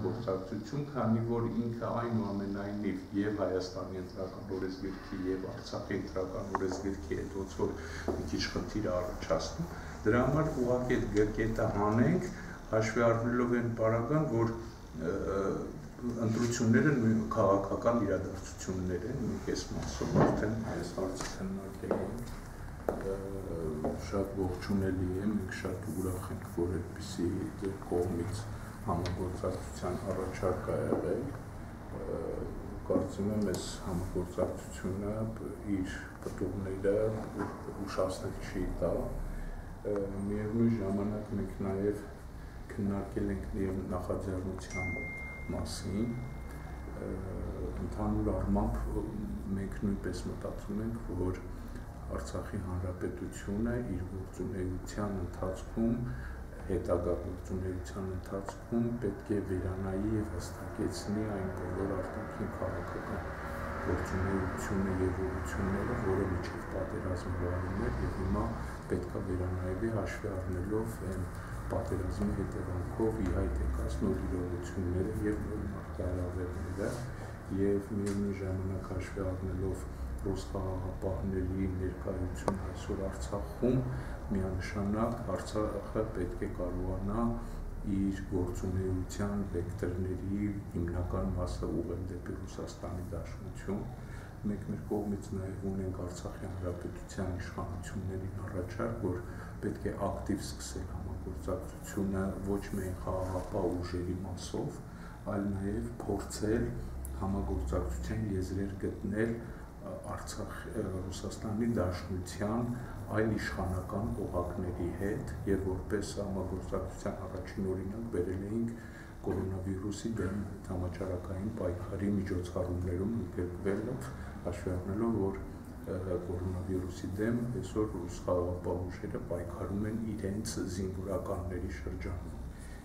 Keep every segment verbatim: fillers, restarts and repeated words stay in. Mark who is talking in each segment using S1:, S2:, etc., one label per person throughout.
S1: համագործակցություն, քանի որ ինքը այնուամենայնիվ եւ Հայաստանի ընտրական օրենսգրքի եւ Արցախի ընտրական օրենսգրքի հետ ոնց որ մի քիչ խնդիր առաջացնում, դրա համար ուղղակի այդ կետը հանենք, հաշվի առնելով այն պարագան, որ ընտրությունները քաղաքական իրադարձություններ են, մի կես մասով արդեն այս հարցը քննարկել ենք, շատ ողջունելի է, մենք շատ ուրախ ենք, որ այդպիսի ձեր կողմից համագործակցության առաջարկ ա եղել, կարծում եմ այս համագործակցությունը իր պտուղները ուշացնել չի տա, միևնույն ժամանակ մենք նաև քննարկել ենք նախաձեռնության մասին, ընդհանուր առմամբ մենք նույնպես մտածում ենք, որ Արցախի Հանրապետությունը իր գործունեության ընթացքում, հետագա գործունեության ընթացքում պետք է վերանայի եւ հստակեցնի այն բոլոր արտաքին քաղաքական գործունեությունը եւ ուղղությունները, որը միջև պատերազմը վարում էր եւ հիմա պետք է վերանայվի հաշվի առնելով այն պատերազմի հետևանքով ի հայտ եկած նոր իրողությունները եւ նոր մարտահրավերները եւ միևնույն ժամանակ հաշվի առնելով ռուս խաղաղապահների ներկայություն այսօր Արցախում միանշանակ Արցախը պետք է կարողանա իր գործունեության վեկտորների հիմնական մասը ուղղել դեպի Ռուսաստանի Դաշնություն։ Մենք մեր կողմից նաև ունենք Արցախի Հանրապետության իշխանություններին առաջարկ, որ պետք է ակտիվ սկսել համագործակցությունը ոչ միայն խաղաղապահ ուժերի մասով, այլ նաև փորձել համագործակցության եզրեր գտնել Արցախ Ռուսաստանի Դաշնության այլ իշխանական օղակների հետ եւ որպես համագործակցության առաջին օրինակ բերել էինք կորոնավիրուսի դեմ համաճարակային պայքարի միջոցառումներում ընդգրկվելով հաշվի առնելով որ կորոնավիրուսի դեմ այսօր ռուս խաղաղապահ ուժերը պայքարում են իրենց զինվորականների շրջանում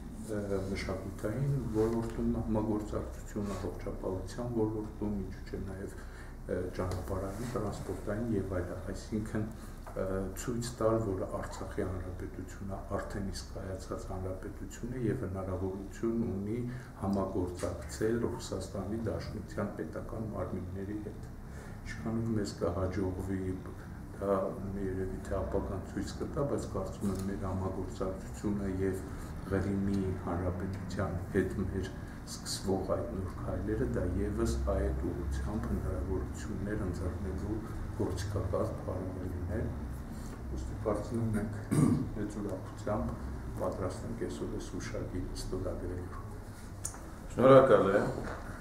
S1: մշակութային ոլորտում համագործակցություն առողջապահության ոլորտում ինչու՞ չէ նաեւ ճանապարհային, տրանսպորտային եւ այլն, այսինքն ցույց տալ, որ Արցախի Հանրապետությունը արդեն իսկ կայացած հանրապետություն է եւ հնարավորություն ունի համագործակցել Ռուսաստանի Դաշնության պետական մարմինների հետ։ Ինչքանով մեզ կհաջողվի դա երևի թե ապագան ցույց կտա, բայց կարծում եմ մեր համագործակցությունը եւ Ղրիմի Հանրապետության հետ մեր սկսվող այդ նոր քայլերը դա եւս այդ ուղղությամբ հնարավորություններ ընձեռնելու գործիքակազմ կարող է լինել։ Ուստի կարծում եմ մենք մեծ ուրախությամբ պատրաստ ենք այսօր այս հուշագիրը ստորագրելու։
S2: Շնորհակալ եմ։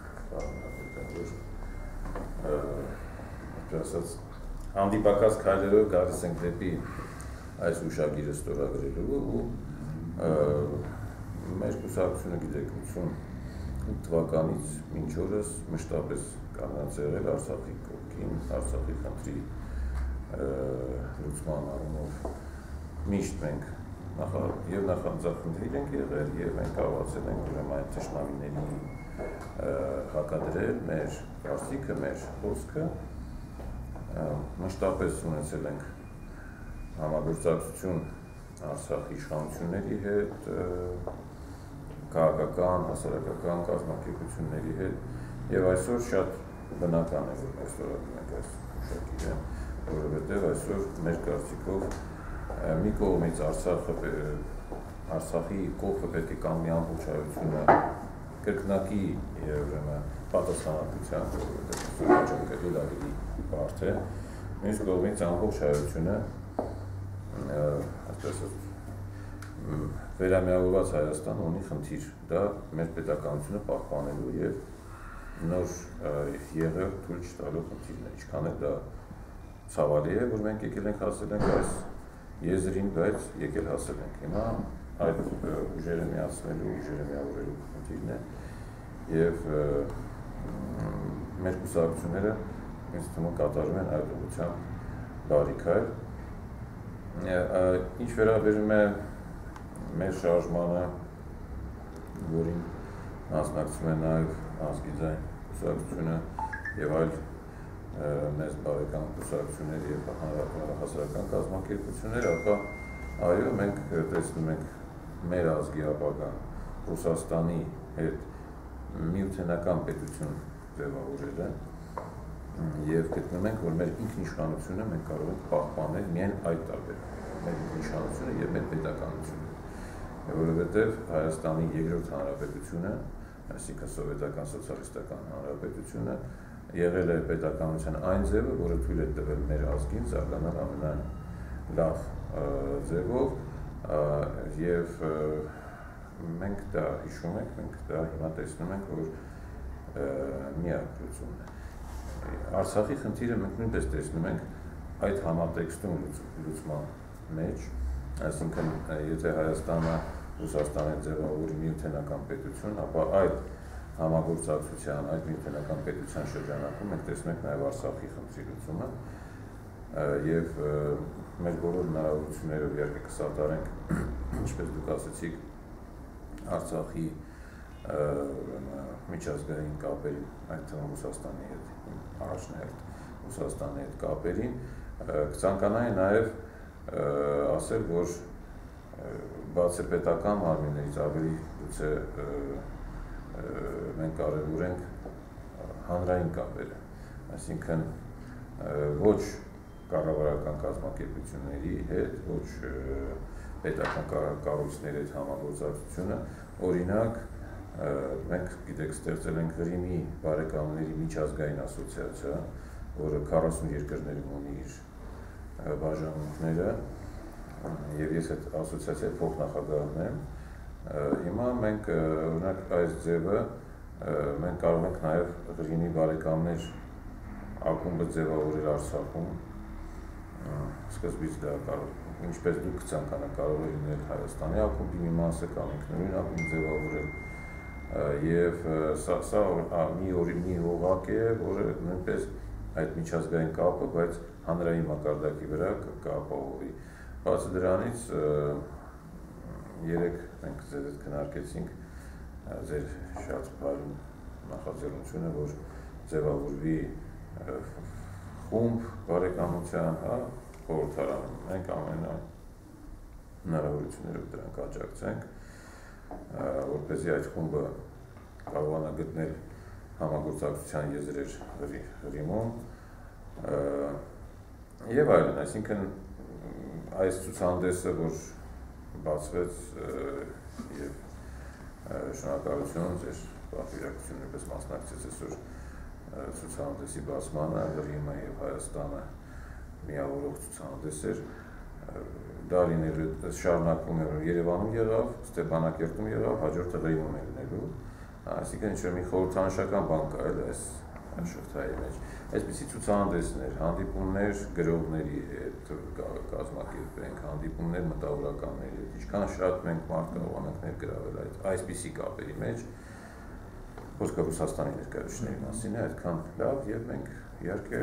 S2: Ասած հանդիպակաց քայլերով գալիս ենք դեպի այս հուշագիրը ստորագրելու ու մեր կուսակցությունը գիտեք ութ թվականից մինչ օրս մշտապես կանգնած եղել Արցախի կողքին, Արցախի խնդրի լուծման առումով միշտ մենք եւ նախանձախնդիր ենք եղել եւ մենք կարողացել ենք ուրեմն այդ թշնամիների հակադրել մեր կարծիքը, մեր խոսքը, մշտապես ունեցել ենք համագործակցություն Արցախի իշխանությունների հետ, քաղաքական, հասարակական կազմակերպությունների հետ եւ այսօր շատ բնական է որ մենք ստորագրում ենք այս հուշագիրը, որովհետեւ այսօր մեր կարծիքով մի կողմից Արցախը Արցախի կողքը պետք է կանգնի ամբողջայությունը կրկնակի եւ ուրեմն պատասխանատվության, որովհետեւ կրել ավելի բարդ է, մյուս կողմից ամբողջայությունը այսպես վերամիավորված Հայաստանը ունի խնդիր, դա մեր պետականությունը պահպանելու եւ նոր եղել թույլ չտալու խնդիրն է, ինչքան էլ դա ցավալի է, որ մենք եկել ենք հասել ենք այս եզրին, բայց եկել հասել ենք, հիմա այդ ուժերը միացնելու, ուժերը միավորելու խնդիրն է եւ մեր կուսակցությունները ինձ թվում է կատարում են այդ ուղղությամբ բարի քայլ։ Ինչ վերաբերում է մեր շարժմանը, որին մասնակցում է նաև ազգիզային կուսակցությունը եւ այլ մեծ բարեկամ կուսակցություններ եւ հասարակական կազմակերպություններ, ապա այո, մենք տեսնում ենք մեր ազգի ապագան Ռուսաստանի հետ միութենական պետություն ձևավորել է եւ գտնում ենք, որ մեր ինքնիշխանությունը մենք կարող ենք պահպանել միայն այդ տարբերակով, մեր ինքնիշխանությունը եւ մեր պետականությունը, որովհետեւ Հայաստանի երկրորդ հանրապետությունը, այսինքն սովետական սոցիալիստական հանրապետությունը, եղել է պետականության այն ձևը, որը թույլ է տվել մեր ազգին զարգանալ ամենալավ ձևով եւ մենք դա հիշում ենք, մենք դա հիմա տեսնում ենք, որ միակ լուծումն է։ Արցախի խնդիրը մենք նույնպես տեսնում ենք այդ համատեքստում լուծման մեջ, այսինքն եթե Հայաստանը Ռուսաստանը ձևավորի միութենական պետություն, ապա այդ համագործակցության, այդ միութենական պետության շրջանակում մենք տեսնում ենք նաև Արցախի խնդրի լուծումը եւ մեր բոլոր հնարավորություններով իհարկե կսատարենք, ինչպես դուք ասացիք, Արցախի միջազգային կապերին, այդ թվում Ռուսաստանի հետ, առաջնահերթ Ռուսաստանի հետ կապերին, կցանկանայի նաև ասել, որ բացի պետական մարմիններից ավելի գուցե մենք կարևորենք հանրային կապերը, այսինքն ոչ կառավարական կազմակերպությունների հետ, ոչ պետական կառույցների հետ համագործակցությունը, օրինակ մենք գիտեք ստեղծել ենք Ղրիմի բարեկամների միջազգային ասոցիացիա, որը քառասուն երկրներում ունի իր բաժանմունքները եւ ես այդ ասոցիացիայի փոխնախագահն եմ, հիմա մենք օրինակ այս ձևը մենք կարող ենք նաեւ Ղրիմի բարեկամներ ակումբը ձևավորել Արցախում, սկզբից դա կարող ինչպես դուք ցանկանաք կարող է լինել Հայաստանի ակումբի մի մասը կամ ինքնուրույն ակումբ ձևավորել եւ սա սա մի օր մի հողակ է, որը նույնպես այդ միջազգային կապը, բայց հանրային մակարդակի վրա կապահովի։ Բացի դրանից երեք մենք ձեր հետ քննարկեցինք ձեր շատ բարի նախաձեռնությունը, որ ձևավորվի խումբ բարեկամության, հա, խորհրդարանում, մենք ամեն հնարավորություններով դրանք աջակցենք, որպեսզի այդ խումբը կարողանա գտնել համագործակցության եզրեր Ղրիմում եւ այլն, այսինքն այս ցուցահանդեսը, որ բացվեց եւ շնորհակալություն ձեր պատվիրակություններպես մասնակցեց այսօր ցուցահանդեսի բացմանը, Ղրիմը եւ Հայաստանը միավորող ցուցահանդես էր, դա լինելու շարունակվում է Երևանում եղավ, Ստեփանակերտում եղավ, հաջորդը Ղրիմում է լինելու, այսինքն ինչ-որ մի խորհրդանշական բան կա էլ այս շղթայի մեջ։ Այսպիսի ցուցահանդեսներ, հանդիպումներ գրողների հետ կազմակերպենք, հանդիպումներ մտավորականների հետ, ինչքան շատ մենք մարդ կարողանանք ներգրավել այդ այսպիսի կապերի մեջ, խոսքը Ռուսաստանի ներկայացուցիչների մասին է, այդքան լավ եւ մենք իհարկե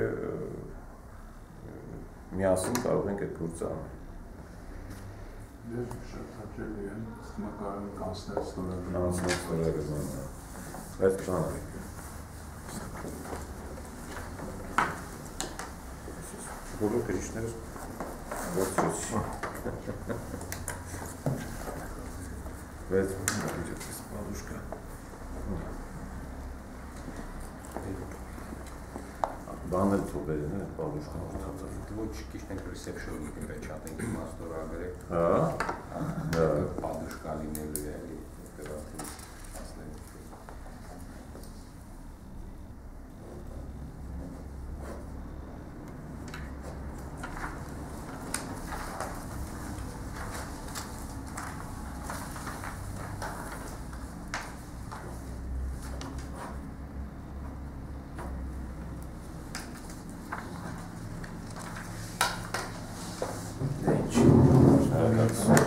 S2: միասին կարող ենք այդ գործը անել։
S1: Դեր շատ հաճելի է, ստմակարան կանցնել ստորագրման։
S2: Կանցնել ստորագրման։ Այդ բանը։ Բոլոր գրիչները գործեցի։ Բայց իջեցի սպալուշկա։ Բանը թողերն է, պալուշկան որդածած։
S3: Ոչ ճիշտ ենք ռեսեպշնի կպեչատենք մաստորագրել։
S2: Հա։
S3: Պալուշկա լինելու է էլի դրատի ասնել։
S2: Thank you.